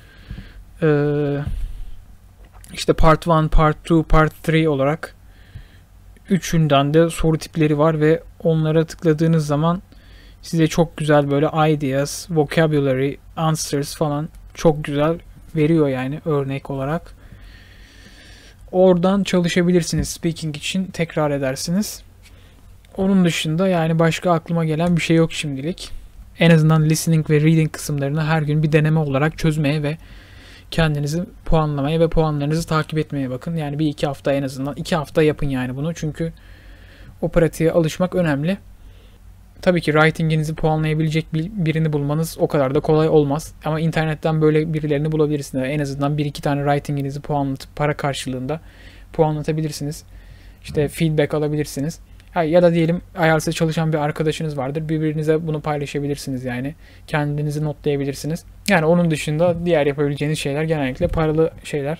İşte Part 1, Part 2, Part 3 olarak üçünden de soru tipleri var ve onlara tıkladığınız zaman size çok güzel böyle ideas, vocabulary, answers falan çok güzel veriyor yani örnek olarak. Oradan çalışabilirsiniz speaking için, tekrar edersiniz. Onun dışında yani başka aklıma gelen bir şey yok şimdilik. En azından listening ve reading kısımlarını her gün bir deneme olarak çözmeye ve kendinizi puanlamaya ve puanlarınızı takip etmeye bakın. Yani bir iki hafta, en azından 2 hafta yapın yani bunu. Çünkü o pratiğe alışmak önemli. Tabii ki writing'inizi puanlayabilecek birini bulmanız o kadar da kolay olmaz. Ama internetten böyle birilerini bulabilirsiniz. En azından 1-2 tane writing'inizi puanlatıp para karşılığında puanlatabilirsiniz. İşte feedback alabilirsiniz. Ya da diyelim IELTS'e çalışan bir arkadaşınız vardır. Birbirinize bunu paylaşabilirsiniz yani. Kendinizi notlayabilirsiniz. Yani onun dışında diğer yapabileceğiniz şeyler genellikle paralı şeyler.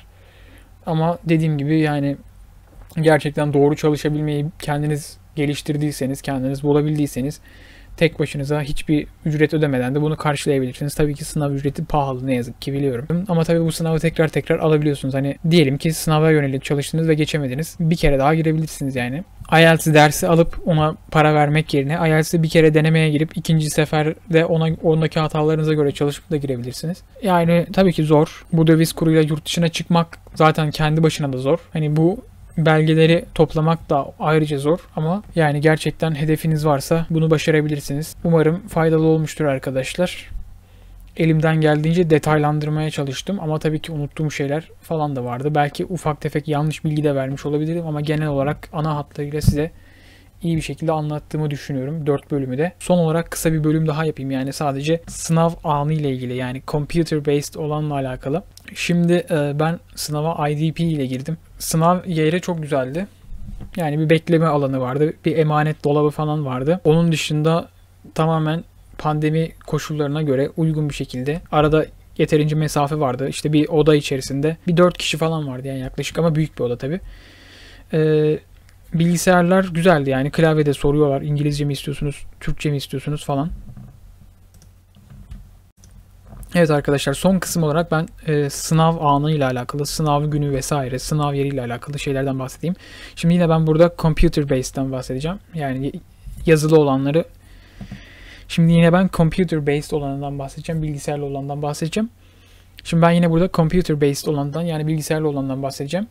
Ama dediğim gibi yani gerçekten doğru çalışabilmeyi kendiniz geliştirdiyseniz, kendiniz bulabildiyseniz tek başınıza hiçbir ücret ödemeden de bunu karşılayabilirsiniz. Tabii ki sınav ücreti pahalı, ne yazık ki biliyorum. Ama tabii bu sınavı tekrar alabiliyorsunuz. Hani diyelim ki sınava yönelik çalıştınız ve geçemediniz. Bir kere daha girebilirsiniz yani. IELTS dersi alıp ona para vermek yerine IELTS'i bir kere denemeye girip ikinci seferde ondaki hatalarınıza göre çalışıp da girebilirsiniz. Yani tabii ki zor. Bu döviz kuruyla yurt dışına çıkmak zaten kendi başına da zor. Hani bu belgeleri toplamak da ayrıca zor ama yani gerçekten hedefiniz varsa bunu başarabilirsiniz. Umarım faydalı olmuştur arkadaşlar. Elimden geldiğince detaylandırmaya çalıştım ama tabii ki unuttuğum şeyler falan da vardı. Belki ufak tefek yanlış bilgi de vermiş olabilirim ama genel olarak ana hatlarıyla size iyi bir şekilde anlattığımı düşünüyorum 4 bölümü de. Son olarak kısa bir bölüm daha yapayım yani sadece sınav anı ile ilgili, yani computer based olanla alakalı. Şimdi ben sınava IDP ile girdim. Sınav yeri çok güzeldi. Yani bir bekleme alanı vardı. Bir emanet dolabı falan vardı. Onun dışında tamamen pandemi koşullarına göre uygun bir şekilde, arada yeterince mesafe vardı. İşte bir oda içerisinde bir 4 kişi falan vardı yani yaklaşık, ama büyük bir oda tabii. Bilgisayarlar güzeldi yani, klavyede soruyorlar İngilizce mi istiyorsunuz, Türkçe mi istiyorsunuz falan. Evet arkadaşlar, son kısım olarak ben sınav anıyla alakalı, sınav günü vesaire, sınav yeriyle alakalı şeylerden bahsedeyim. Şimdi yine ben burada computer based'den bahsedeceğim. Yani yazılı olanları. Şimdi yine ben computer based olanından bahsedeceğim, bilgisayarlı olandan bahsedeceğim. Şimdi ben yine burada computer based olandan, yani bilgisayarlı olandan bahsedeceğim.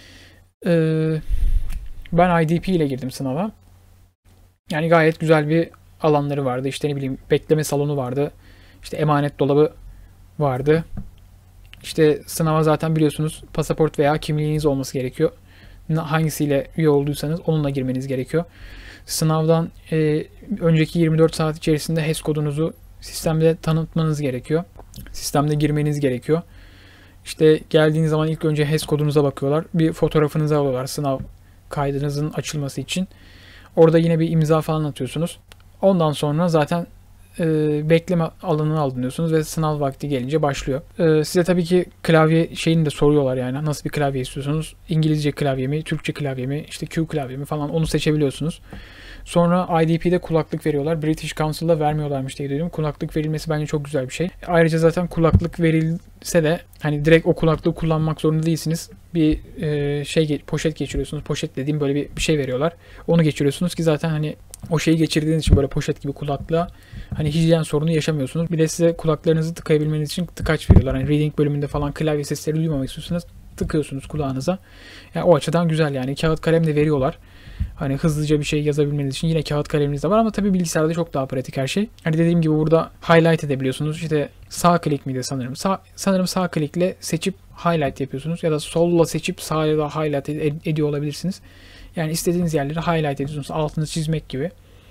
Ben IDP ile girdim sınava. Yani gayet güzel bir alanları vardı. İşte ne bileyim, bekleme salonu vardı. İşte emanet dolabı vardı. İşte sınava zaten biliyorsunuz pasaport veya kimliğiniz olması gerekiyor. Hangisiyle üye olduysanız onunla girmeniz gerekiyor. Sınavdan önceki 24 saat içerisinde HES kodunuzu sistemde tanıtmanız gerekiyor. Sistemde girmeniz gerekiyor. İşte geldiğiniz zaman ilk önce HES kodunuza bakıyorlar. Bir fotoğrafınızı alıyorlar sınav kaydınızın açılması için. Orada yine bir imza falan atıyorsunuz. Ondan sonra zaten bekleme alanına alınıyorsunuz ve sınav vakti gelince başlıyor. Size tabii ki klavye şeyini de soruyorlar, yani nasıl bir klavye istiyorsunuz? İngilizce klavye mi, Türkçe klavye mi, işte Q klavye mi falan, onu seçebiliyorsunuz. Sonra IDP'de kulaklık veriyorlar. British Council'da vermiyorlarmış diye duydum. Kulaklık verilmesi bence çok güzel bir şey. Ayrıca zaten kulaklık verilse de hani direkt o kulaklığı kullanmak zorunda değilsiniz. Bir poşet geçiriyorsunuz. Poşet dediğim böyle bir şey veriyorlar. Onu geçiriyorsunuz ki zaten hani O şeyi geçirdiğiniz için böyle poşet gibi kulaklığa hani hijyen sorunu yaşamıyorsunuz. Bir de size kulaklarınızı tıkayabilmeniz için tıkaç veriyorlar. Hani reading bölümünde falan klavye sesleri duymamak istiyorsanız tıkıyorsunuz kulağınıza. Yani o açıdan güzel yani. Kağıt kalem de veriyorlar. Hani hızlıca bir şey yazabilmeniz için yine kağıt kaleminiz de var ama tabii bilgisayarda çok daha pratik her şey. Hani dediğim gibi burada highlight edebiliyorsunuz. İşte sağ klik miydi sanırım? Sanırım sağ klikle seçip highlight yapıyorsunuz ya da solla seçip sağ da highlight ediyor olabilirsiniz. Yani istediğiniz yerleri highlight ediyorsunuz. Altını çizmek gibi.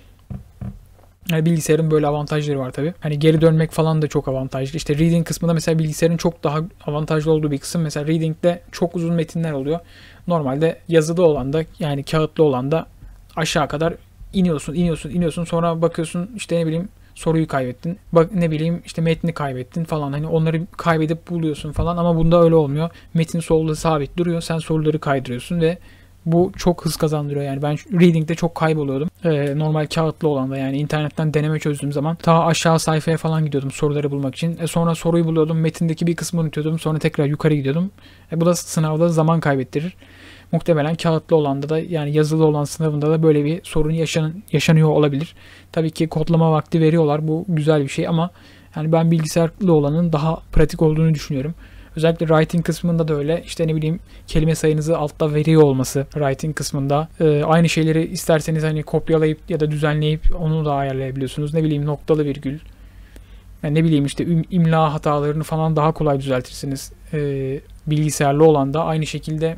Yani bilgisayarın böyle avantajları var tabii. Hani geri dönmek falan da çok avantajlı. İşte reading kısmında mesela bilgisayarın çok daha avantajlı olduğu bir kısım. Mesela reading'de çok uzun metinler oluyor. Normalde yazılı olan da yani kağıtlı olan da aşağı kadar iniyorsun. Sonra bakıyorsun işte ne bileyim soruyu kaybettin. Bak ne bileyim işte metni kaybettin falan. Hani onları kaybedip buluyorsun falan ama bunda öyle olmuyor. Metin solda sabit duruyor. Sen soruları kaydırıyorsun ve bu çok hız kazandırıyor yani. Ben reading'de çok kayboluyordum. Normal kağıtlı olan da yani internetten deneme çözdüğüm zaman ta aşağı sayfaya falan gidiyordum soruları bulmak için. Sonra soruyu buluyordum. Metindeki bir kısmını unutuyordum. Sonra tekrar yukarı gidiyordum. Bu da sınavda zaman kaybettirir. Muhtemelen kağıtlı olanda da yani yazılı olan sınavında da böyle bir sorun yaşanıyor olabilir. Tabii ki kodlama vakti veriyorlar. Bu güzel bir şey ama yani ben bilgisayarlı olanın daha pratik olduğunu düşünüyorum. Özellikle writing kısmında da öyle. İşte ne bileyim kelime sayınızı altta veriyor olması writing kısmında. Aynı şeyleri isterseniz hani kopyalayıp ya da düzenleyip onu da ayarlayabiliyorsunuz. Ne bileyim noktalı virgül. Yani ne bileyim işte imla hatalarını falan daha kolay düzeltirsiniz. Bilgisayarlı olan da aynı şekilde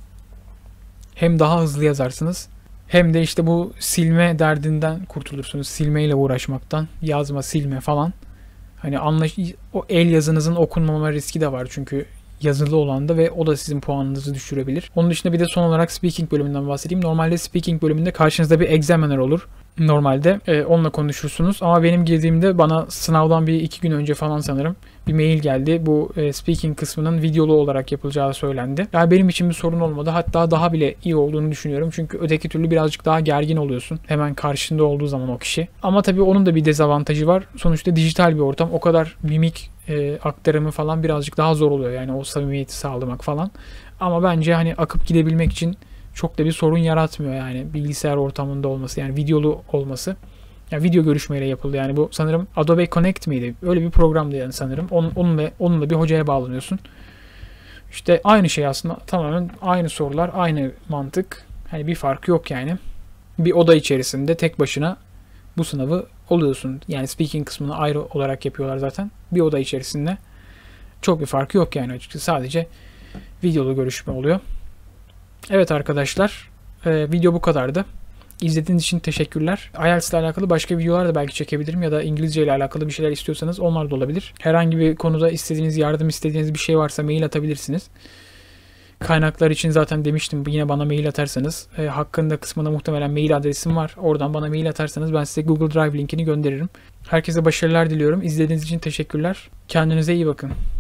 hem daha hızlı yazarsınız hem de işte bu silme derdinden kurtulursunuz. Silmeyle uğraşmaktan. Yazma, silme falan. Hani o el yazınızın okunmama riski de var çünkü yazılı olan da ve o da sizin puanınızı düşürebilir. Onun dışında bir de son olarak speaking bölümünden bahsedeyim. Normalde speaking bölümünde karşınızda bir examiner olur. Normalde onunla konuşursunuz ama benim girdiğimde bana sınavdan bir 2 gün önce falan sanırım bir mail geldi. Bu speaking kısmının videolu olarak yapılacağı söylendi. Yani benim için bir sorun olmadı. Hatta daha bile iyi olduğunu düşünüyorum. Çünkü öteki türlü birazcık daha gergin oluyorsun. Hemen karşında olduğu zaman o kişi. Ama tabii onun da bir dezavantajı var. Sonuçta dijital bir ortam. O kadar mimik aktarımı falan birazcık daha zor oluyor. Yani o samimiyeti sağlamak falan. Ama bence hani akıp gidebilmek için çok da bir sorun yaratmıyor yani bilgisayar ortamında olması yani videolu olması. Yani video görüşmeyle yapıldı yani bu sanırım Adobe Connect miydi? Öyle bir programdı yani sanırım. Onunla bir hocaya bağlanıyorsun. İşte aynı şey aslında tamamen aynı sorular, aynı mantık. Hani bir fark yok yani. Bir oda içerisinde tek başına bu sınavı oluyorsun. Yani speaking kısmını ayrı olarak yapıyorlar zaten. Bir oda içerisinde çok bir farkı yok yani açıkçası. Sadece videolu görüşme oluyor. Evet arkadaşlar, video bu kadardı. İzlediğiniz için teşekkürler. IELTS ile alakalı başka videolar da belki çekebilirim ya da İngilizce ile alakalı bir şeyler istiyorsanız onlar da olabilir. Herhangi bir konuda yardım istediğiniz bir şey varsa mail atabilirsiniz. Kaynaklar için zaten demiştim yine bana mail atarsanız hakkında kısmında muhtemelen mail adresim var. Oradan bana mail atarsanız ben size Google Drive linkini gönderirim. Herkese başarılar diliyorum. İzlediğiniz için teşekkürler. Kendinize iyi bakın.